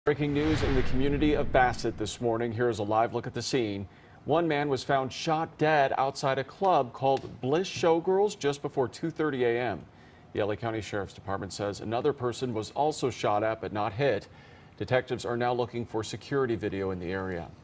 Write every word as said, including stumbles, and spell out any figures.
Breaking news in the community of Bassett this morning. Here's a live look at the scene. One man was found shot dead outside a club called Bliss Showgirls just before two thirty a m The L A County Sheriff's Department says another person was also shot at but not hit. Detectives are now looking for security video in the area.